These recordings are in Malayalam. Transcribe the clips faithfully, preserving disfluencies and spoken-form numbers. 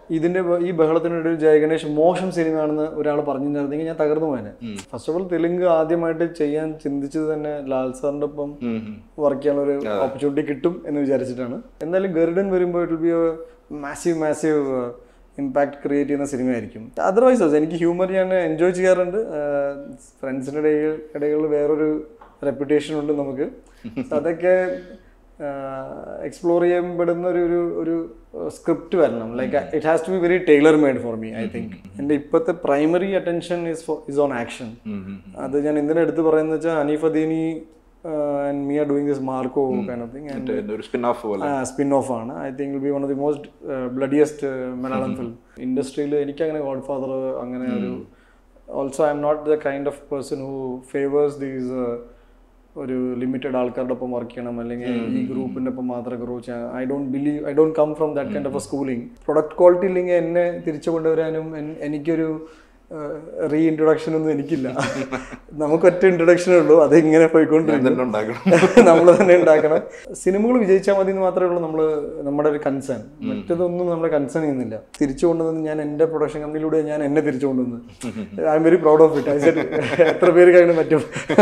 ഇതിന്റെ ഈ ബഹളത്തിനിടയിൽ ജയഗണേഷ് മോശം സിനിമയാണെന്ന് ഒരാൾ പറഞ്ഞിരുന്നെങ്കിൽ ഞാൻ തകർന്നു പോയനെ. ഫസ്റ്റ് ഓഫ് ഓൾ തെലുങ്ക് ആദ്യമായിട്ട് ചെയ്യാൻ ചിന്തിച്ചത് തന്നെ ലാൽ സാറിന്റെ ഒപ്പം വർക്ക് ചെയ്യാനുള്ള ഒരു ഓപ്പർച്യൂണിറ്റി കിട്ടും എന്ന് വിചാരിച്ചിട്ടാണ്. എന്തായാലും ഗരുഡൻ വരുമ്പോൾ it will be a massive massive impact create ചെയ്യുന്ന സിനിമയായിരിക്കും. അതർവൈസ് എനിക്ക് ഹ്യൂമർ ഞാൻ എൻജോയ് ചെയ്യാറുണ്ട്. ഫ്രണ്ട്സിൻ്റെ ഇടയിൽ ഇടയിൽ വേറൊരു റെപ്യൂട്ടേഷൻ ഉണ്ട് നമുക്ക്. അതൊക്കെ എക്സ്പ്ലോർ ചെയ്യപ്പെടുന്ന ഒരു ഒരു ഒരു സ്ക്രിപ്റ്റ് വരണം. Like it has to be very tailor made for me. I think എൻ്റെ ഇപ്പോഴത്തെ primary attention is for is on action. അത് ഞാൻ എന്തിനാ എടുത്ത് പറയുന്നത് വെച്ചാൽ Haneef Adeni and me are doing this Marco kind of thing, and a spin-off uh, spin-off ആണ്. I think will be one of the most uh, bloodiest uh, Malayalam film industry. എനിക്ക് അങ്ങനെ Godfather അങ്ങനെ ഒരു also I am not the kind of person who favors these uh, ഒരു ലിമിറ്റഡ് ആൾക്കാരുടെ ഒപ്പം വർക്ക് ചെയ്യണം അല്ലെങ്കിൽ ഈ ഗ്രൂപ്പിൻ്റെ ഒപ്പം മാത്രം ഗ്രോ ചെയ്യാൻ. I don't believe I don't come from that kind of a schooling. Product quality ഇല്ലെങ്കിൽ എന്നെ തിരിച്ചു കൊണ്ടുവരാനും എനിക്കൊരു റീ ഇൻട്രൊഡക്ഷൻ ഒന്നും എനിക്കില്ല. നമുക്ക് ഒറ്റ ഇൻട്രൊഡക്ഷനേ ഉള്ളൂ, അത് ഇങ്ങനെ പോയിക്കൊണ്ടിരിക്കും, നമ്മൾ തന്നെ ഉണ്ടാക്കണം. സിനിമകൾ വിജയിച്ചാൽ മതി എന്ന് മാത്രമേ ഉള്ളൂ നമ്മൾ നമ്മുടെ ഒരു കൺസേൺ. മറ്റതൊന്നും നമ്മളെ കൺസേൺ ചെയ്യുന്നില്ല. തിരിച്ചു കൊണ്ടുവന്ന് ഞാൻ എൻ്റെ പ്രൊഡക്ഷൻ കമ്പനിയിലൂടെ ഞാൻ എന്നെ തിരിച്ചു കൊണ്ടുവന്ന് I'm very proud of it. I said എത്ര പേര് കഴിഞ്ഞ് പറ്റും.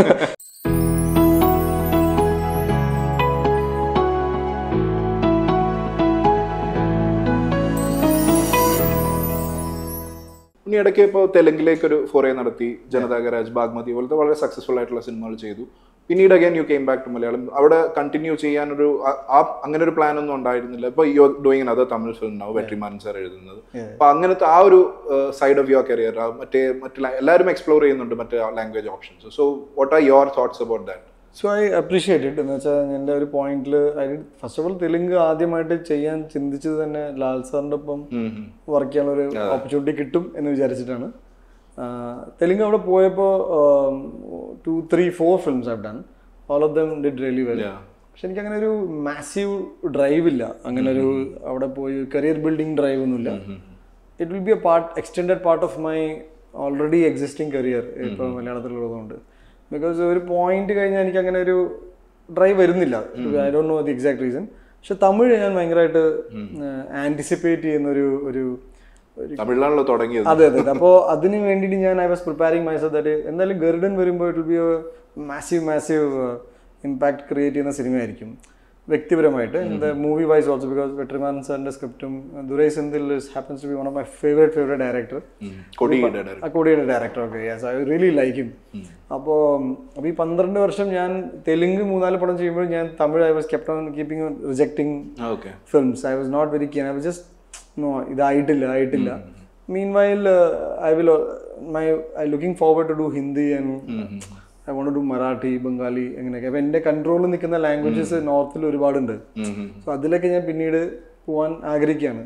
ഇനി ഇടയ്ക്ക് ഇപ്പോൾ തെലുങ്കിലേക്ക് ഒരു ഫോറേ നടത്തി, ജനതാ ഗരാജ്, ബാഗ്മതി പോലത്തെ വളരെ സക്സസ്ഫുൾ ആയിട്ടുള്ള സിനിമകൾ ചെയ്തു. പിന്നീട് again you came back to Malayalam. അവിടെ കണ്ടിന്യൂ ചെയ്യാനൊരു ആ അങ്ങനെ ഒരു പ്ലാൻ ഒന്നും ഉണ്ടായിരുന്നില്ല. ഇപ്പോൾ you doing other Tamil film now, Vetrimaaran sir എഴുതുന്നത്. അപ്പോൾ അങ്ങനത്തെ ആ ഒരു സൈഡ് ഓഫ് യുവർ കരിയർ മറ്റേ മറ്റു എല്ലാവരും എക്സ്പ്ലോർ ചെയ്യുന്നുണ്ട് മറ്റേ language options. So what are your thoughts about that? So I appreciate it. എന്ന് വെച്ചാൽ എൻ്റെ ഒരു പോയിന്റിൽ I first of all Telugu ആദ്യമായിട്ട് ചെയ്യാൻ ചിന്തിച്ചത് തന്നെ ലാൽ സാറിൻ്റെ ഒപ്പം വർക്ക് ചെയ്യാനുള്ള ഒരു ഓപ്പർച്യൂണിറ്റി കിട്ടും എന്ന് വിചാരിച്ചിട്ടാണ്. തെലുങ്ക് അവിടെ പോയപ്പോൾ two three four films I've done, all of them did really well. പക്ഷെ എനിക്കങ്ങനെ ഒരു മാസീവ് ഡ്രൈവ് ഇല്ല, അങ്ങനെ ഒരു അവിടെ പോയി കരിയർ ബിൽഡിംഗ് ഡ്രൈവ് ഒന്നുമില്ല. It will be a part extended part of my already existing career ഇപ്പോൾ മലയാളത്തിലുള്ളതുകൊണ്ട്. ബിക്കോസ് ഒരു പോയിന്റ് കഴിഞ്ഞാൽ എനിക്ക് അങ്ങനെ ഒരു ഡ്രൈവ് വരുന്നില്ല. I don't know the exact reason. പക്ഷെ തമിഴ് ഞാൻ ഭയങ്കരമായിട്ട് ആൻറ്റിസിപ്പേറ്റ് ചെയ്യുന്ന ഒരു ഒരു തമിഴിലാണല്ലോ തുടങ്ങിയത്. അതെ അതെ. അപ്പോൾ അതിന് വേണ്ടിയിട്ട് ഞാൻ I was preparing myself that എന്തായാലും ഗരുഡൻ വരുമ്പോൾ it will be a massive massive impact create ചെയ്യുന്ന സിനിമയായിരിക്കും വ്യക്തിപരമായിട്ട്. The movie wise also because Vetrimaaran സാറിന്റെ സ്ക്രിപ്റ്റും Durai Senthil happens to be one of my favourite favourite director, കൊടിയുടെ director. Okay, yes, I really like him. അപ്പോൾ അപ്പോൾ ഈ പന്ത്രണ്ട് വർഷം ഞാൻ തെലുങ്ക് മൂന്നാല് പടം ചെയ്യുമ്പോൾ ഞാൻ Tamil I was kept on keeping rejecting films. I was not very keen. I was just no, ഇതായിട്ടില്ല ആയിട്ടില്ല. Meanwhile I will my I looking forward to do Hindi and I want to do Marathi, Bengali, അങ്ങനെയൊക്കെ. അപ്പം എൻ്റെ കൺട്രോളിൽ നിൽക്കുന്ന ലാംഗ്വേജസ് നോർത്തിൽ ഒരുപാടുണ്ട്. സോ അതിലൊക്കെ ഞാൻ പിന്നീട് പോകാൻ ആഗ്രഹിക്കുകയാണ്.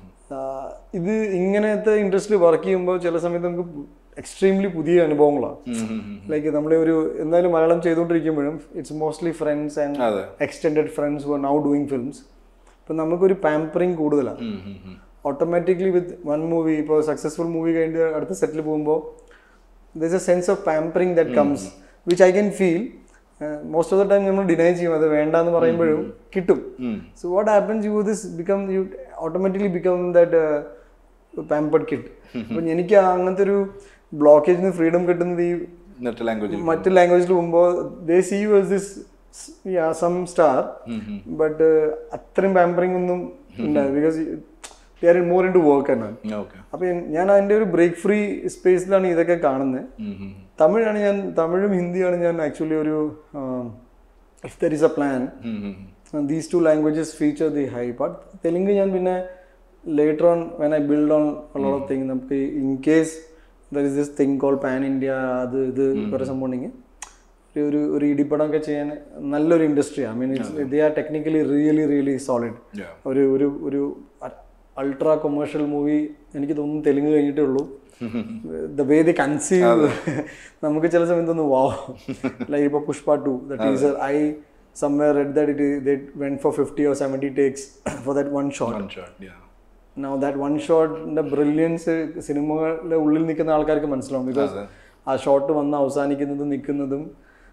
ഇത് ഇങ്ങനത്തെ ഇൻഡസ്ട്രി വർക്ക് ചെയ്യുമ്പോൾ ചില സമയത്ത് നമുക്ക് എക്സ്ട്രീംലി പുതിയ അനുഭവങ്ങളാണ്. ലൈക്ക് നമ്മളെ ഒരു എന്തായാലും മലയാളം ചെയ്തുകൊണ്ടിരിക്കുമ്പോഴും it's mostly friends and extended friends who are now doing films. അപ്പം നമുക്കൊരു പാമ്പറിങ് കൂടുതലാണ്. ഓട്ടോമാറ്റിക്കലി വിത്ത് വൺ മൂവി, ഇപ്പോൾ സക്സസ്ഫുൾ മൂവി കഴിഞ്ഞ് അടുത്ത സെറ്റിൽ പോകുമ്പോൾ there's a sense of pampering that comes, which I can feel. Uh, most of the time നമ്മൾ ഡിനൈ ചെയ്യും, അത് വേണ്ടെന്ന് പറയുമ്പോഴും കിട്ടും. So what happens, you this become you automatically become that uh, pampered kid. അപ്പം എനിക്ക് അങ്ങനത്തെ ഒരു ബ്ലോക്കേജിന് ഫ്രീഡം കിട്ടുന്നത് ഈ മറ്റ് ലാംഗ്വേജിൽ പോകുമ്പോൾ they see you as this yeah some star, but അത്രയും പാമ്പറിംഗ് ഒന്നും ഉണ്ടാവും because they are more into work എന്നാണ്. അപ്പം ഞാൻ അതിൻ്റെ ഒരു ബ്രേക്ക് ഫ്രീ സ്പേസിലാണ് ഇതൊക്കെ കാണുന്നത്. തമിഴാണ് ഞാൻ തമിഴും ഹിന്ദിയാണ് ഞാൻ ആക്ച്വലി ഒരു if there is a plan these two languages feature the high part. Telugu ഞാൻ പിന്നെ later on when I build on lot of thing, നമുക്ക് in case there is this thing call pan India, അത് ഇത് കുറേ സംഭവം ഉണ്ടെങ്കിൽ ഒരു ഒരു ഇടിപ്പടമൊക്കെ ചെയ്യാൻ നല്ലൊരു ഇൻഡസ്ട്രിയാണ്. I mean it's they are technically really really solid. ഒരു ഒരു ഒരു അൾട്രാ കൊമേഴ്ഷ്യൽ മൂവി എനിക്ക് തോന്നുന്നു തെലുങ്ക് കഴിഞ്ഞിട്ടേ ഉള്ളൂ. ദ വേ ദേ കൺസീവ് നമുക്ക് ചില സമയത്ത് ഒന്ന് വാവ്, ലൈക്ക് ഇപ്പോൾ Pushpa two the teaser, I somewhere read that it they went for fifty or seventy takes for that one shot. One shot, yeah. Now that one shot, the brilliance സിനിമകളുടെ ഉള്ളിൽ നിൽക്കുന്ന ആൾക്കാർക്ക് മനസ്സിലാവും. ബിക്കോസ് ആ ഷോട്ട് വന്ന് അവസാനിക്കുന്നതും നിൽക്കുന്നതും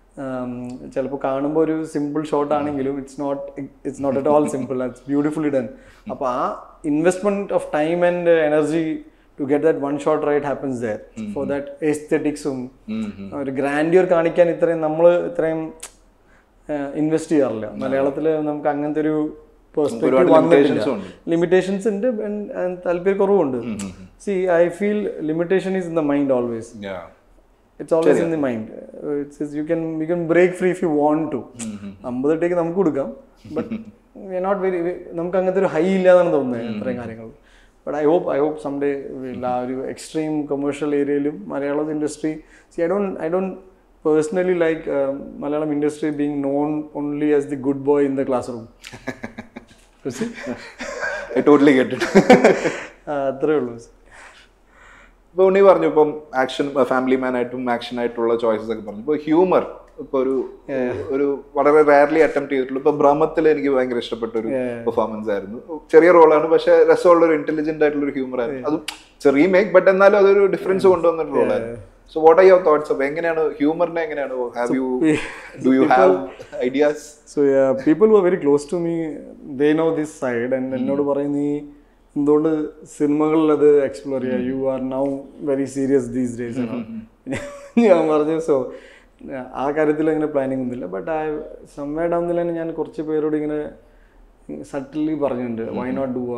ചിലപ്പോൾ കാണുമ്പോൾ ഒരു സിമ്പിൾ ഷോട്ട് ആണെങ്കിലും it's not it's not at all simple, it's beautifully done. അപ്പോൾ ആ investment of time and energy to get that one shot right happens there. Mm-hmm. For that aestheticsum ഒരു ഗ്രാൻഡിയർ കാണിക്കാൻ ഇത്രയും നമ്മൾ ഇത്രയും ഇൻവെസ്റ്റ് ചെയ്യാറില്ല മലയാളത്തിൽ. നമുക്ക് അങ്ങനത്തെ ഒരു പെർസ്പെക്റ്റീവ് വന്നിട്ടില്ല. ലിമിറ്റേഷൻസ് ഉണ്ട്, താല്പര്യക്കുറവുണ്ട്. See I feel limitation is in the mind always. It's always in the mind. You can you can break free if you want to. അമ്പത് ടേക്ക് നമുക്ക് കൊടുക്കാം, but we are not very, നമുക്ക് അങ്ങനത്തെ ഒരു ഹൈ ഇല്ലാന്നാണ് തോന്നുന്നത് ഇത്രയും കാര്യങ്ങൾ. But I hope, I hope someday we'll have an extreme commercial area Malayalam industry. See, I don't, I don't personally like uh, Malayalam industry being known only as the good boy in the classroom. You see? I totally get it. അത്രേ ഉള്ളൂ. ഇപ്പോൾ ഉണ്ണി പറഞ്ഞു ഇപ്പം ആക്ഷൻ ഫാമിലി മാൻ ആയിട്ടും ആക്ഷൻ ആയിട്ടുള്ള ചോയ്സസ് ഒക്കെ പറഞ്ഞു. ഇപ്പോൾ ഹ്യൂമർ ഇപ്പൊ ഒരു ഒരു വളരെ റയർലി അറ്റംപ്റ്റ് ചെയ്തിട്ടുള്ളൂ. ഇപ്പൊ ബ്രഹ്മത്തിൽ എനിക്ക് ഭയങ്കര ഇഷ്ടപ്പെട്ട ഒരു പെർഫോമൻസ് ആയിരുന്നു. ചെറിയ റോളാണ്, പക്ഷെ രസമുള്ള ഒരു ഇന്റലിജന്റ് ആയിട്ടുള്ള ഒരു ഹ്യൂമർ ആയിരുന്നു. അതും ചെറിയ മേക്ക്, ബട്ട് എന്നാലും അതൊരു ഡിഫറൻസ് കൊണ്ടുവന്നൊരു റോളായിരുന്നു. So what are your thoughts of എങ്ങനെയാണ് ഹ്യൂമറിനെ എങ്ങനെയാണ് have you do you have ideas? So people who are very close to me they know this side and എന്നോട് പറയും നീ എന്തുകൊണ്ട് സിനിമകളിൽ അത് എക്സ്പ്ലോർ ചെയ്യുക, you are now very serious these days. ഞാൻ പറഞ്ഞു സോ ആ കാര്യത്തിൽ അങ്ങനെ പ്ലാനിങ് ഒന്നുമില്ല. But I some way down the line ഞാൻ കുറച്ച് പേരോട് ഇങ്ങനെ സട്ടിലി പറഞ്ഞിട്ടുണ്ട്, Y not do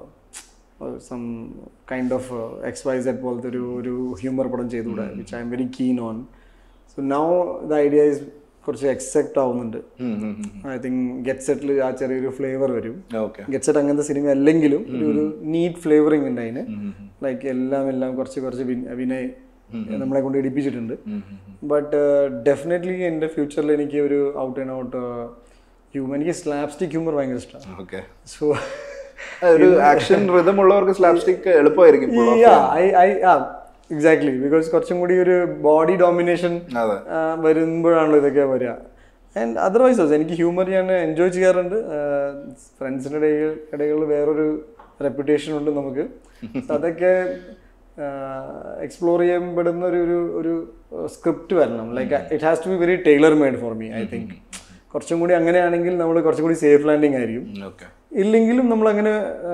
some kind of X Y Z പോലത്തെ ഒരു ഒരു ഹ്യൂമർ പടം ചെയ്തുകൂടെ, which I'm very keen on. So now the idea is കുറച്ച് എക്സെപ്റ്റ് ആവുന്നുണ്ട്. ഐ തിങ്ക് ഗെറ്റ് സെറ്റിൽ ആ ചെറിയൊരു ഫ്ലേവർ വരും. ഗെറ്റ് സെറ്റ് അങ്ങനത്തെ സിനിമ അല്ലെങ്കിലും ഒരു നീറ്റ് ഫ്ലേവറിങ് ഉണ്ട് അതിന്. ലൈക്ക് എല്ലാം എല്ലാം കുറച്ച് കുറച്ച് അഭിനയ നമ്മളെ കൊണ്ട് ഇടിപ്പിച്ചിട്ടുണ്ട്. ബട്ട് ഡെഫിനറ്റ്ലി എൻ്റെ ഫ്യൂച്ചറിൽ എനിക്ക് ഒരു ഔട്ട് ആൻഡ് ഔട്ട് ഹ്യൂമർ, എനിക്ക് സ്ലാപ്സ്റ്റിക് ഹ്യൂമർ ഭയങ്കര ഇഷ്ടമാണ്. സോ ഒരു ആക്ഷൻ റിതം ഉള്ളവർക്ക് സ്ലാപ്സ്റ്റിക് എളുപ്പമായിരിക്കും. എക്സാക്ട്ലി, ബിക്കോസ് കുറച്ചും കൂടി ഒരു ബോഡി ഡോമിനേഷൻ വരുമ്പോഴാണല്ലോ ഇതൊക്കെ വരിക. ആൻഡ് അതർവൈസ് ഓൾസോ എനിക്ക് ഹ്യൂമർ ഞാൻ എൻജോയ് ചെയ്യാറുണ്ട്. ഫ്രണ്ട്സിൻ്റെ ഇടയിൽ ഇടകളിൽ വേറൊരു റെപ്യൂട്ടേഷൻ ഉണ്ട് നമുക്ക്. അതൊക്കെ എക്സ്പ്ലോർ ചെയ്യപ്പെടുന്ന ഒരു ഒരു സ്ക്രിപ്റ്റ് വരണം. Like it has to be very tailor made for me. I think കുറച്ചും കൂടി അങ്ങനെയാണെങ്കിൽ നമ്മൾ കുറച്ചും കൂടി സേഫ് ലാൻഡിങ് ആയിരിക്കും. ഇല്ലെങ്കിലും നമ്മൾ അങ്ങനെ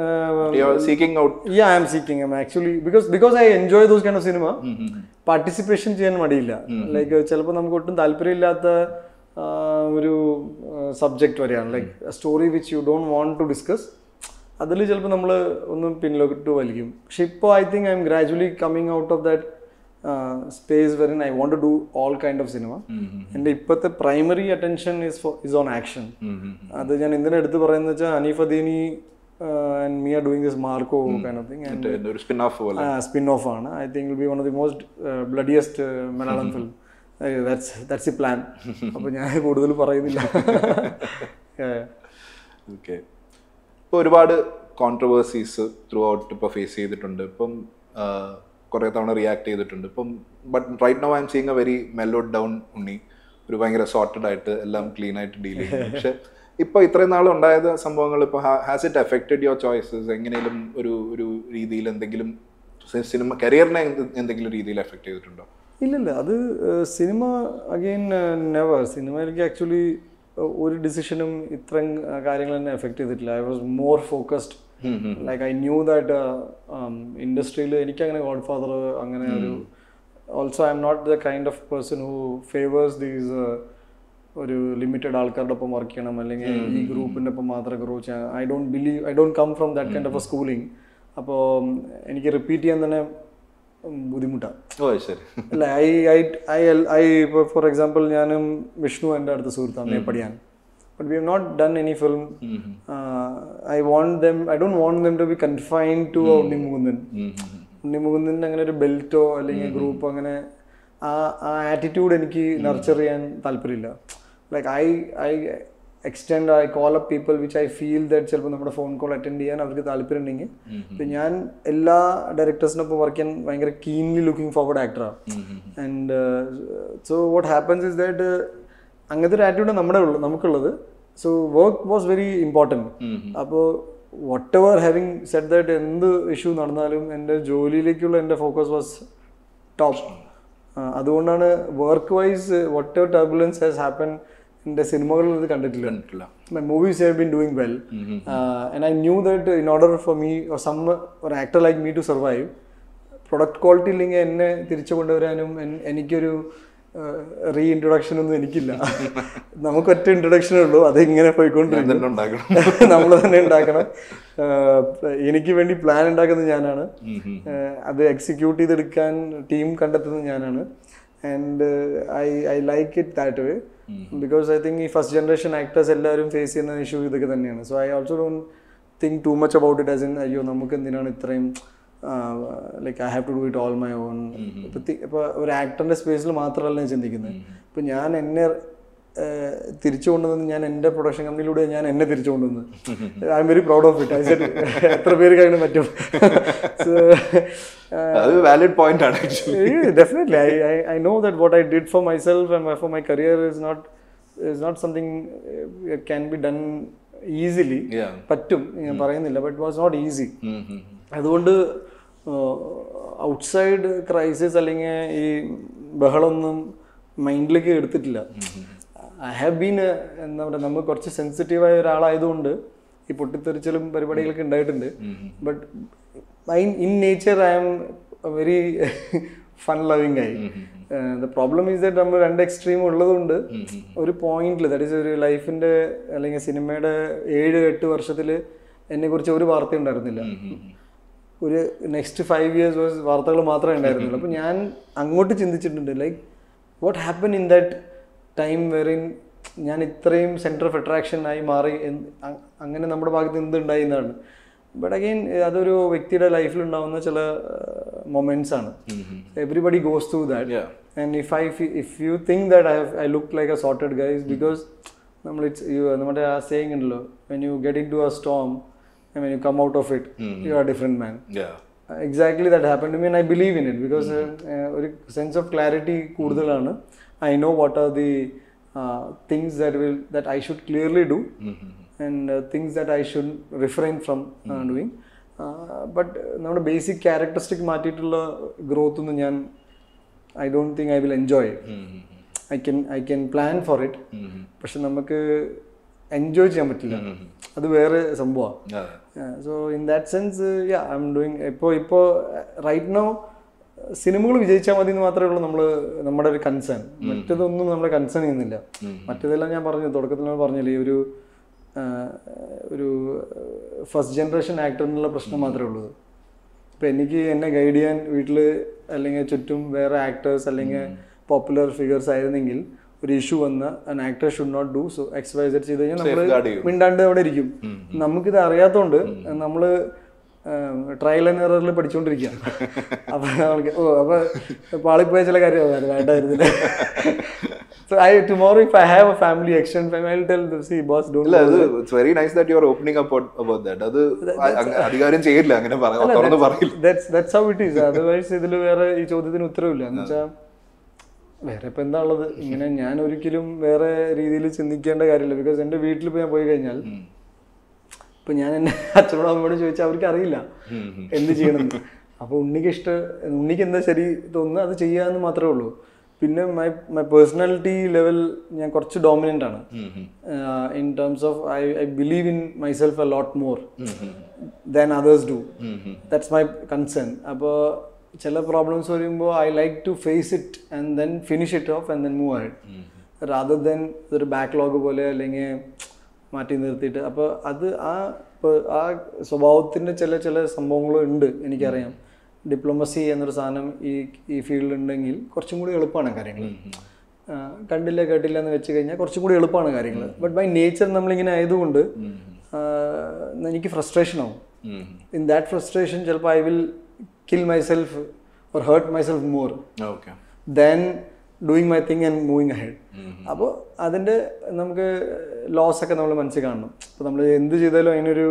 I am seeking I actually because because I enjoy those kind of cinema. Participation ചെയ്യാൻ മടിയില്ല. ലൈക്ക് ചിലപ്പോൾ നമുക്ക് ഒട്ടും താല്പര്യമില്ലാത്ത ഒരു സബ്ജക്റ്റ് വരെയാണ്, like story which you don't want to discuss. അതിൽ ചിലപ്പോൾ നമ്മൾ ഒന്ന് പിന്നിലോട്ട് വലിക്കും. പക്ഷെ ഇപ്പോൾ I think I'm gradually coming out of that space wherein I want to do all kind of cinema. എൻ്റെ ഇപ്പോഴത്തെ primary attention is for is on action. അത് ഞാൻ എന്തിനാ എടുത്ത് പറയുന്നത് വെച്ചാൽ Haneef Adeni and me are doing this Marco kind of thing. And spin off ആണ്. I think will be one of the most bloodiest Malayalam film. That's that's the plan. അപ്പോൾ ഞാൻ കൂടുതൽ പറയുന്നില്ല. ഓക്കെ, ഇപ്പോൾ ഒരുപാട് കോൺട്രവേഴ്സീസ് ത്രൂ ഔട്ട് ഇപ്പോൾ ഫേസ് ചെയ്തിട്ടുണ്ട്. ഇപ്പം കുറേ തവണ റിയാക്ട് ചെയ്തിട്ടുണ്ട്. ഇപ്പം but right now I'm seeing a very mellowed down Unni, ഒരു ഭയങ്കര സോർട്ടഡ് ആയിട്ട് എല്ലാം ക്ലീൻ ആയിട്ട് ഡീൽ ചെയ്യുന്നു. പക്ഷെ ഇപ്പോൾ ഇത്രയും നാൾ ഉണ്ടായത് സംഭവങ്ങൾ ഇപ്പോൾ has it affected your choices? എങ്ങനെയും ഒരു ഒരു രീതിയിൽ എന്തെങ്കിലും സിനിമ കരിയറിനെ എന്തെങ്കിലും രീതിയിൽ എഫക്ട് ചെയ്തിട്ടുണ്ടോ? ഇല്ലല്ല, അത് സിനിമ അഗെയിൻ നെവർ. സിനിമയിലേക്ക് ആക്ച്വലി ഒരു ഡിസിഷനും ഇത്രയും കാര്യങ്ങൾ തന്നെ എഫക്ട് ചെയ്തിട്ടില്ല. I was more focused. Like I knew that ഇൻഡസ്ട്രിയിൽ എനിക്കങ്ങനെ ഗോഡ് ഫാദർ അങ്ങനെ ഒരു also I'm not the kind of person who favours these ഒരു ലിമിറ്റഡ് ആൾക്കാരുടെ ഒപ്പം വർക്ക് ചെയ്യണം അല്ലെങ്കിൽ ഈ ഗ്രൂപ്പിൻ്റെ ഒപ്പം മാത്രം ഗ്രോ ചെയ്യാൻ. I don't believe I don't come from that kind of a schooling. അപ്പോൾ എനിക്ക് റിപ്പീറ്റ് ചെയ്യാൻ തന്നെ ബുദ്ധിമുട്ടാണ്. അല്ല ഐ ഐ ഐ ഐ ഇപ്പോൾ ഫോർ എക്സാമ്പിൾ ഞാനും വിഷ്ണു എൻ്റെ അടുത്ത സുഹൃത്താണ് Meppadiyan. But we have not done any film. Mm-hmm. Uh, I want them, I don't want them to be confined to Unni Mukundan. Unni Mukundan അങ്ങനെ ഒരു ബെൽറ്റോ അല്ലെങ്കിൽ ഗ്രൂപ്പ് അങ്ങനെ ആ ആ ആറ്റിറ്റ്യൂഡ് എനിക്ക് നർച്ചർ ചെയ്യാൻ താല്പര്യമില്ല. Like I I extend I call up people which I feel that ചിലപ്പോൾ നമ്മുടെ ഫോൺ കോൾ അറ്റൻഡ് ചെയ്യാൻ അവർക്ക് താല്പര്യം ഉണ്ടെങ്കിൽ. ഇപ്പം ഞാൻ എല്ലാ ഡയറക്ടേഴ്സിനൊപ്പം വർക്ക് ചെയ്യാൻ ഭയങ്കര കീൻലി ലുക്കിംഗ് ഫോർവേഡ് ആക്ടറാണ്. And so what happens is that അങ്ങനത്തെ ഒരു ആറ്റിറ്റ്യൂഡ് നമ്മുടെ ഉള്ളു നമുക്കുള്ളത്. So work was very important. അപ്പോൾ whatever having set that എന്ത് ഇഷ്യൂ നടന്നാലും എൻ്റെ ജോലിയിലേക്കുള്ള എൻ്റെ ഫോക്കസ് വാസ് ടോപ്പ്. അതുകൊണ്ടാണ് work wise whatever turbulence has happen എൻ്റെ സിനിമകളിൽ ഇത് കണ്ടിട്ടില്ല. My movies have been doing well and I knew that in order for me or some ഒരു actor like me to survive, product quality ഇല്ലെങ്കിൽ എന്നെ തിരിച്ചു കൊണ്ടുവരാനും എനിക്കൊരു റീ ഇൻട്രൊഡക്ഷൻ ഒന്നും എനിക്കില്ല. നമുക്ക് ഒറ്റ ഇൻട്രൊഡക്ഷനേ ഉള്ളൂ, അതിങ്ങനെ പോയിക്കൊണ്ടിരിക്കും, നമ്മൾ തന്നെ ഉണ്ടാക്കണം. എനിക്ക് വേണ്ടി പ്ലാൻ ഉണ്ടാക്കുന്നത് ഞാനാണ്, അത് എക്സിക്യൂട്ട് ചെയ്തെടുക്കാൻ ടീം കണ്ടെത്തുന്നത് ഞാനാണ്. And I I like it that way because I think ഈ ഫസ്റ്റ് ജനറേഷൻ ആക്ടേഴ്സ് എല്ലാവരും ഫേസ് ചെയ്യുന്ന ഇഷ്യൂ ഇതൊക്കെ തന്നെയാണ്. So I also don't think too much about it as in അയ്യോ നമുക്ക് എന്തിനാണ് ഇത്രയും like I have to do it all my own. ഇപ്പം ഇപ്പോൾ ഒരു ആക്ടറിൻ്റെ സ്പേസിൽ മാത്രമല്ല ഞാൻ ചിന്തിക്കുന്നത്. ഇപ്പം ഞാൻ എന്നെ തിരിച്ചു കൊണ്ടുവന്നത് ഞാൻ എൻ്റെ പ്രൊഡക്ഷൻ കമ്പനിയിലൂടെ ഞാൻ എന്നെ തിരിച്ചു കൊണ്ടുവന്നത്. I'm very proud of it. I said എത്ര പേര് കഴിഞ്ഞ് പറ്റും. Definitely, I, I I know that what I did for myself and for my career is not is not something uh, can be done easily. പറ്റും ഞാൻ പറയുന്നില്ല, but it was not easy. അതുകൊണ്ട് ഔട്ട്സൈഡ് ക്രൈസിസ് അല്ലെങ്കിൽ ഈ ബഹളമൊന്നും മൈൻഡിലേക്ക് എടുത്തിട്ടില്ല. ഐ ഹാവ് ബീൻ എന്താ പറയുക, നമ്മൾ കുറച്ച് സെൻസിറ്റീവായ ഒരാളായതുകൊണ്ട് ഈ പൊട്ടിത്തെറിച്ചലും പരിപാടികളൊക്കെ ഉണ്ടായിട്ടുണ്ട്. But I in nature I am very fun loving ആയി. ദ പ്രോബ്ലം ഈസ് ദാറ്റ് നമ്മൾ രണ്ട് എക്സ്ട്രീം ഉള്ളതുകൊണ്ട് ഒരു പോയിന്റിൽ ദാറ്റ് ഈസ് ഒരു ലൈഫിൻ്റെ അല്ലെങ്കിൽ സിനിമയുടെ ഏഴ് എട്ട് വർഷത്തിൽ എന്നെക്കുറിച്ച് ഒരു വാർത്ത ഉണ്ടായിരുന്നില്ല. ഒരു നെക്സ്റ്റ് ഫൈവ് ഇയേഴ്സ് വാർത്തകൾ മാത്രമേ ഉണ്ടായിരുന്നുള്ളൂ. അപ്പോൾ ഞാൻ അങ്ങോട്ട് ചിന്തിച്ചിട്ടുണ്ട്, like what happen in that time wherein ഞാൻ ഇത്രയും സെൻറ്റർ ഓഫ് അട്രാക്ഷൻ ആയി മാറി, അങ്ങനെ നമ്മുടെ ഭാഗത്ത് എന്തുണ്ടായി എന്നാണ്. ബട്ട് അഗെയിൻ അതൊരു വ്യക്തിയുടെ ലൈഫിൽ ഉണ്ടാകുന്ന ചില മൊമെന്റ്സ് ആണ്. Everybody goes through that. And if I if you think that I I look like a sorted guys because നമ്മൾ ഇറ്റ്സ് നമ്മുടെ ആ സേയിങ് ഉണ്ടല്ലോ, when you get into a storm and when you come out of it, mm-hmm. you are a different man. Yeah. Uh, exactly that happened to me and I believe in it because a sense of clarity koodalana. I know what are the uh, things that will that I should clearly do, mm-hmm. and uh, things that I should refrain from uh, mm-hmm. doing. Uh, but നമ്മുടെ basic characteristic മാറ്റിയിട്ടുള്ള growth ഒന്നും ഞാൻ I don't think I will enjoy it. Mm-hmm. I can I can plan for it. Mm-hmm. പക്ഷെ നമുക്ക് എൻജോയ് ചെയ്യാൻ പറ്റില്ല, അത് വേറെ സംഭവമാണ്. So in that sense yeah I'm doing. ഇപ്പോൾ ഇപ്പോൾ റൈറ്റ് നൗ സിനിമകൾ വിജയിച്ചാൽ മതി എന്ന് മാത്രമേ ഉള്ളൂ നമ്മൾ നമ്മുടെ ഒരു കൺസേൺ. മറ്റേതൊന്നും നമ്മളെ കൺസേൺ ചെയ്യുന്നില്ല. മറ്റേതെല്ലാം ഞാൻ പറഞ്ഞു തുടക്കത്തിൽ ഞാൻ പറഞ്ഞില്ലേ, ഈ ഒരു ഒരു ഫസ്റ്റ് ജനറേഷൻ ആക്ടറിനുള്ള പ്രശ്നം മാത്രമേ ഉള്ളൂ. ഇപ്പം എനിക്ക് എന്നെ ഗൈഡ് ചെയ്യാൻ വീട്ടിൽ അല്ലെങ്കിൽ ചുറ്റും വേറെ ആക്ടേഴ്സ് അല്ലെങ്കിൽ പോപ്പുലർ ഫിഗേഴ്സ് ആയിരുന്നെങ്കിൽ ഒരു ഇഷ്യൂ വന്ന് an actor should not do so x y z ചെയ്ത് കഴിഞ്ഞാൽ നമ്മൾ മിണ്ടാണ്ട് അവിടെ ഇരിക്കും. നമുക്കിത് അറിയാത്തതുകൊണ്ട് നമ്മൾ ട്രയൽ ആൻഡ് എററിൽ പഠിച്ചുകൊണ്ടിരിക്കുക. അപ്പം നമ്മൾക്ക് ഓ അപ്പോൾ പാളിപ്പോയ ചില കാര്യം വേണ്ടായിരുന്നില്ല. So I tomorrow if I have a family extended family I'll tell them, see boss don't do that. It's very nice that you are opening up about that. അത് അധികാരം ചെയ്യില്ല, അങ്ങനെ തുറന്ന് പറയില്ല. That's that's how it is. Otherwise ഇതിൽ വേറെ ഈ ചോദ്യത്തിന് ഉത്തരവില്ല. എന്ന് വെച്ചാൽ വേറെ ഇപ്പം എന്താ ഉള്ളത്, ഇങ്ങനെ ഞാൻ ഒരിക്കലും വേറെ രീതിയിൽ ചിന്തിക്കേണ്ട കാര്യമില്ല. ബിക്കോസ് എൻ്റെ വീട്ടിൽ ഇപ്പോൾ ഞാൻ പോയി കഴിഞ്ഞാൽ ഇപ്പം ഞാൻ എൻ്റെ അച്ഛനോടും അമ്മയോടും ചോദിച്ചാൽ അവർക്ക് അറിയില്ല എന്ത് ചെയ്യണമെന്ന്. അപ്പോൾ ഉണ്ണിക്ക് ഇഷ്ടം, ഉണ്ണിക്ക് എന്താ ശരി തോന്നുന്നത് അത് ചെയ്യാമെന്ന് മാത്രമേ ഉള്ളൂ. പിന്നെ മൈ മൈ പേഴ്സണാലിറ്റി ലെവൽ ഞാൻ കുറച്ച് ഡോമിനൻ്റ് ആണ് in terms of I I believe in myself a lot more than others do. That's my concern. അപ്പോൾ ചില പ്രോബ്ലംസ് വരുമ്പോൾ I like to face it and then finish it off and then move ahead rather than ഇതൊരു ബാക്ക്ലോഗ് പോലെ അല്ലെങ്കിൽ മാറ്റി നിർത്തിയിട്ട്. അപ്പോൾ അത് ആ ആ സ്വഭാവത്തിൻ്റെ ചില ചില സംഭവങ്ങളും ഉണ്ട് എനിക്കറിയാം. ഡിപ്ലോമസി എന്നൊരു സാധനം ഈ ഈ ഫീൽഡിൽ ഉണ്ടെങ്കിൽ കുറച്ചും കൂടി എളുപ്പമാണ് കാര്യങ്ങൾ. കണ്ടില്ല കേട്ടില്ല എന്ന് വെച്ച് കഴിഞ്ഞാൽ കുറച്ചും കൂടി എളുപ്പമാണ് കാര്യങ്ങൾ. ബട്ട് ബൈ നേച്ചർ നമ്മളിങ്ങനെ ആയതുകൊണ്ട് എനിക്ക് ഫ്രസ്ട്രേഷൻ ആവും. ഇൻ ദാറ്റ് ഫ്രസ്ട്രേഷൻ ചിലപ്പോൾ I will kill myself or hurt myself more okay than doing my thing and moving ahead. അപ്പോൾ അതിൻ്റെ നമുക്ക് ലോസ് ഒക്കെ നമ്മൾ മനസ്സിൽ കാണണം. അപ്പോൾ നമ്മൾ എന്ത് ചെയ്താലും അതിനൊരു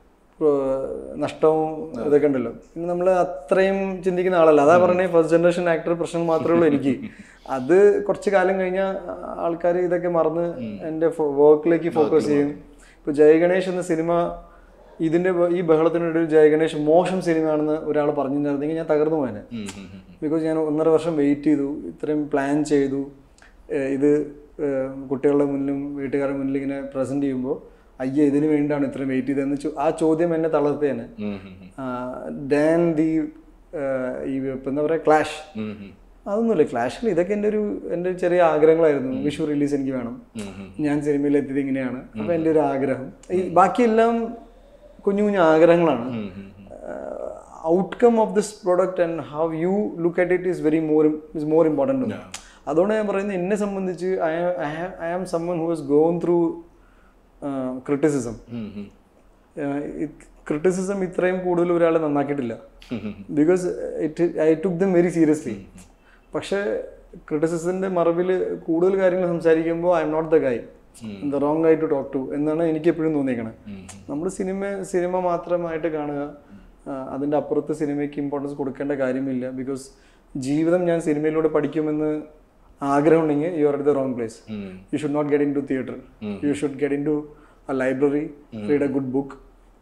നഷ്ടവും ഇതൊക്കെ ഉണ്ടല്ലോ. പിന്നെ നമ്മൾ അത്രയും ചിന്തിക്കുന്ന ആളല്ല. അതാ പറഞ്ഞേ ഫസ്റ്റ് ജനറേഷൻ ആക്ടർ പ്രശ്നം മാത്രമേ ഉള്ളൂ എനിക്ക്. അത് കുറച്ച് കാലം കഴിഞ്ഞാൽ ആൾക്കാർ ഇതൊക്കെ മറന്ന് എൻ്റെ വർക്കിലേക്ക് ഫോക്കസ് ചെയ്യും. ഇപ്പോൾ ജയ ഗണേഷ് എന്ന സിനിമ ഇതിൻ്റെ ഈ ബഹളത്തിനിടയിൽ ജയഗണേഷ് മോശം സിനിമയാണെന്ന് ഒരാൾ പറഞ്ഞിട്ടുണ്ടെങ്കിൽ ഞാൻ തകർന്നു പോയനെ. ബിക്കോസ് ഞാൻ ഒന്നര വർഷം വെയിറ്റ് ചെയ്തു, ഇത്രയും പ്ലാൻ ചെയ്തു, ഇത് കുട്ടികളുടെ മുന്നിലും വീട്ടുകാരുടെ മുന്നിൽ ഇങ്ങനെ പ്രസൻറ്റ് ചെയ്യുമ്പോൾ അയ്യ ഇതിന് വേണ്ടിയാണ് ഇത്രയും വെയിറ്റ് ചെയ്തതെന്ന് ആ ചോദ്യം എന്നെ തളർത്തിയാണ്. ദാൻ ദി ഈ ഇപ്പം എന്താ പറയുക ക്ലാഷ്, അതൊന്നുമില്ല. ക്ലാഷിൽ ഇതൊക്കെ എൻ്റെ ഒരു എൻ്റെ ചെറിയ ആഗ്രഹങ്ങളായിരുന്നു. വിഷു റിലീസ് എനിക്ക് വേണം, ഞാൻ സിനിമയിൽ എത്തിയത് ഇങ്ങനെയാണ്, അപ്പം എൻ്റെ ഒരു ആഗ്രഹം. ഈ ബാക്കിയെല്ലാം കുഞ്ഞു കുഞ്ഞു ആഗ്രഹങ്ങളാണ്. Outcome of this product and how you look at it is very more is more important. അതുകൊണ്ട് ഞാൻ പറയുന്നത് എന്നെ സംബന്ധിച്ച് I I am someone who has gone through criticism. Criticism ഇത്രയും കൂടുതൽ ഒരാളെ നന്നാക്കിയിട്ടില്ല. Because it I took them very seriously. പക്ഷേ ക്രിറ്റിസിസത്തിൻ്റെ മറവിൽ കൂടുതൽ കാര്യങ്ങൾ സംസാരിക്കുമ്പോൾ I'm not the guy, the wrong guy to talk to എന്നാണ് എനിക്ക് എപ്പോഴും തോന്നിയേക്കണത്. നമ്മൾ സിനിമ സിനിമ മാത്രമായിട്ട് കാണുക, അതിൻ്റെ അപ്പുറത്ത് സിനിമയ്ക്ക് ഇമ്പോർട്ടൻസ് കൊടുക്കേണ്ട കാര്യമില്ല. ബിക്കോസ് ജീവിതം ഞാൻ സിനിമയിലൂടെ പഠിക്കുമെന്ന് ആഗ്രഹം ഉണ്ടെങ്കിൽ you are at the wrong place. You should not get into theatre, you should get into a library, read a good book,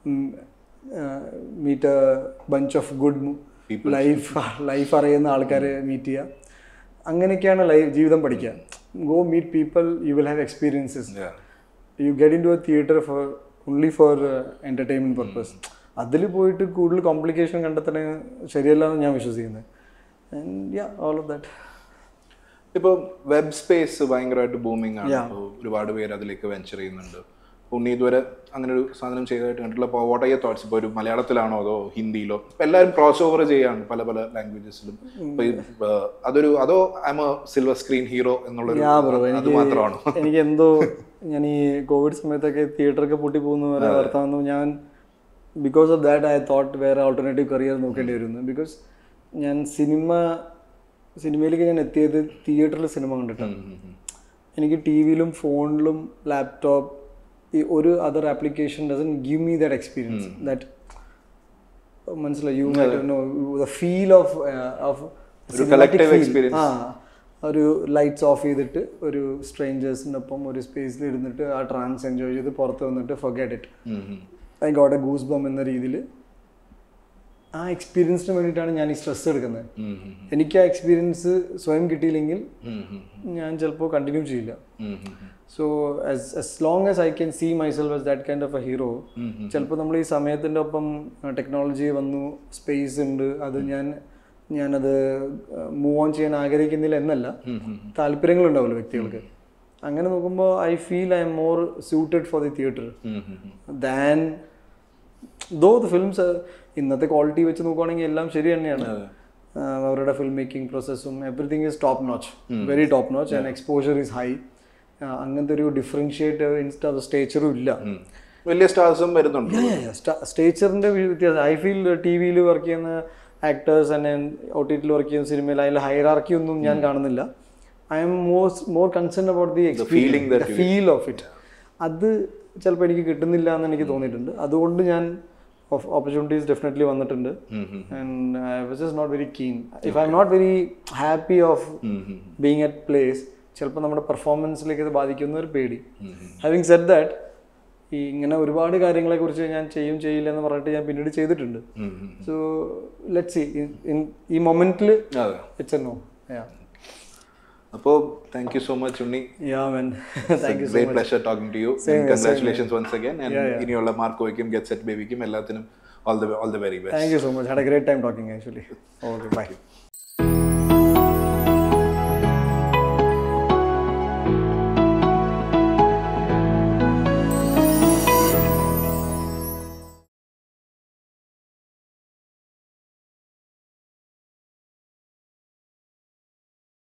meet a bunch of good life life അറിയുന്ന ആൾക്കാരെ മീറ്റ് ചെയ്യുക. അങ്ങനെയൊക്കെയാണ് ലൈഫ് ജീവിതം പഠിക്കുക. Go meet people, you will have experiences. You get into a theatre for only for entertainment purpose. അതിൽ പോയിട്ട് കൂടുതൽ കോംപ്ലിക്കേഷൻ കണ്ടെത്തണ ശരിയല്ല എന്ന് ഞാൻ വിശ്വസിക്കുന്നത്. And yeah all of that. ഇപ്പോൾ വെബ് സ്പേസ് ഭയങ്കരമായിട്ട് ബൂമിംഗ് ആണ്. ഇപ്പോൾ ഒരുപാട് പേര് അതിലേക്ക് വെഞ്ചർ ചെയ്യുന്നുണ്ട്. ഉണ്ണി ഇതുവരെ അങ്ങനെ ഒരു സാധനം ചെയ്തതായിട്ട് കണ്ടിട്ടില്ല. അപ്പോൾ വാട്ട് ആർ യുവർ തോട്ട്സ്? ഇപ്പോൾ ഒരു മലയാളത്തിലാണോ അതോ ഹിന്ദിയിലോ? ഇപ്പം എല്ലാവരും ക്രോസ് ഓവർ ചെയ്യാണ് പല പല ലാംഗ്വേജസിലും. അപ്പോൾ അതൊരു അതോ I'm a silver screen hero എന്നുള്ളൊരു അത് മാത്രമാണോ? എനിക്ക് എന്തോ ഞാൻ ഈ കോവിഡ് സമയത്തൊക്കെ തിയേറ്ററൊക്കെ പൂട്ടി പോകുന്ന വരെ വർത്താനം ഞാൻ because of that I thought വേറെ ഓൾട്ടർനേറ്റീവ് കരിയർ നോക്കേണ്ടി വരുന്നു. ബിക്കോസ് ഞാൻ സിനിമ സിനിമയിലേക്ക് ഞാൻ എത്തിയത് തിയേറ്ററിൽ സിനിമ കണ്ടിട്ടാണ്. എനിക്ക് ടി വിയിലും ഫോണിലും ലാപ്ടോപ്പ് ഈ ഒരു other application doesn't give me that experience. That മനസ്സിലായി you know the feel of of ആ ഒരു ലൈറ്റ്സ് ഓഫ് ചെയ്തിട്ട് ഒരു സ്ട്രേഞ്ചേഴ്സിനൊപ്പം ഒരു സ്പേസിൽ ഇരുന്നിട്ട് ആ ട്രാൻസ് എൻജോയ് ചെയ്ത് പുറത്ത് വന്നിട്ട് forget it, I got a goose bump എന്ന രീതിയിൽ ആ എക്സ്പീരിയൻസിന് വേണ്ടിയിട്ടാണ് ഞാൻ ഈ സ്ട്രെസ് എടുക്കുന്നത്. എനിക്ക് ആ എക്സ്പീരിയൻസ് സ്വയം കിട്ടിയില്ലെങ്കിൽ ഞാൻ ചിലപ്പോൾ കണ്ടിന്യൂ ചെയ്യില്ല. So as as long as I can see myself as that kind of a hero. ചിലപ്പോൾ നമ്മൾ ഈ സമയത്തിൻ്റെ ഒപ്പം ടെക്നോളജി വന്നു, സ്പേസ് ഉണ്ട്, അത് ഞാൻ ഞാനത് മൂവ് ഓൺ ചെയ്യാൻ ആഗ്രഹിക്കുന്നില്ല എന്നല്ല, താല്പര്യങ്ങളുണ്ടാവുമല്ലോ വ്യക്തികൾക്ക്. അങ്ങനെ നോക്കുമ്പോൾ I feel I'm more suited for the theatre than those the films. ഇന്നത്തെ ക്വാളിറ്റി വെച്ച് നോക്കുവാണെങ്കിൽ എല്ലാം ശരി തന്നെയാണ്. അവരുടെ ഫിലിം മേക്കിംഗ് പ്രോസസ്സും everything is top notch, very top notch, and exposure is high. അങ്ങനത്തെ ഒരു ഡിഫറൻഷിയേറ്റ് ഇൻസ്റ്റാ സ്റ്റേച്ചറും ഇല്ല. വലിയ സ്റ്റാർസും വരുന്നുണ്ട്. സ്റ്റേച്ചറിൻ്റെ വ്യത്യാസം ഐ ഫീൽ ടി വിയിൽ വർക്ക് ചെയ്യുന്ന ആക്ടേഴ്സ് ആൻഡ് ഒ ടി ടിയിൽ വർക്ക് ചെയ്യുന്ന സിനിമയിൽ അതിൽ ഹൈറാർക്കി ഒന്നും ഞാൻ കാണുന്നില്ല. I'm more more concern about the experience, feel of it. അത് ചിലപ്പോൾ എനിക്ക് കിട്ടുന്നില്ല എന്ന് എനിക്ക് തോന്നിയിട്ടുണ്ട്. അതുകൊണ്ട് ഞാൻ opportunities definitely വന്നിട്ടുണ്ട്. And I was just not very keen. If I'm not very happy of being at place, ചിലപ്പോൾ നമ്മുടെ പെർഫോമൻസിലേക്ക് ഇത് ബാധിക്കുന്ന ഒരു പേടി. ഹാവിങ് സെഡ് ദാറ്റ്, ഈ ഇങ്ങനെ ഒരുപാട് കാര്യങ്ങളെക്കുറിച്ച് ഞാൻ ചെയ്യും ചെയ്യില്ല എന്ന് പറഞ്ഞിട്ട് ഞാൻ പിന്നീട് ചെയ്തിട്ടുണ്ട്. സോ ലെറ്റ്സ് സീ, ഈ മൊമെന്റിൽ ഇറ്റ്സ് എ നോ. അപ്പോൾ thank you so much Unni. Yeah man, thank you so much. Great pleasure talking to you. And congratulations once again. And ഇനിയുള്ള മാർക്കോയ്ക്കും ഗെറ്റ് സെറ്റ് ബേബിക്കും എല്ലാത്തിനും all the all the very best. Thank you so much. Had a great time talking actually. Okay, bye.